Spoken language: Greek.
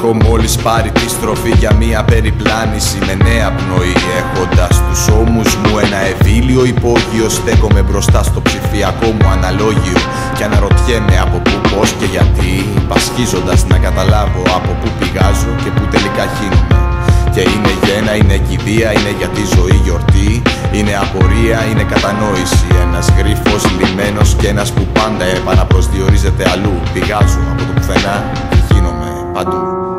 Έχω μόλις πάρει τη στροφή για μια περιπλάνηση με νέα πνοή. Έχοντας τους ώμους μου ένα ευήλιο υπόγειο, στέκομαι μπροστά στο ψηφιακό μου αναλόγιο και αναρωτιέμαι από πού, πώς και γιατί, πασχίζοντας να καταλάβω από πού πηγάζω και πού τελικά χύνομαι. Και είναι γένα, είναι κηδεία, είναι για τη ζωή γιορτή, είναι απορία, είναι κατανόηση. Ένας γρίφος λυμμένος και ένας που πάντα επαναπροσδιορίζεται αλλού. Πηγάζω από το πουθενά και γίνομαι παντού.